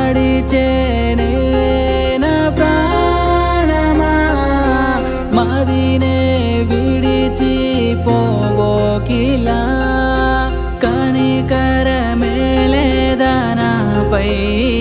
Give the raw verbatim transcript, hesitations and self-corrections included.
నడిచేనే నా ప్రాణమా మదినే విడిచి పోబోకిలా కనికరమే లేదా నాపై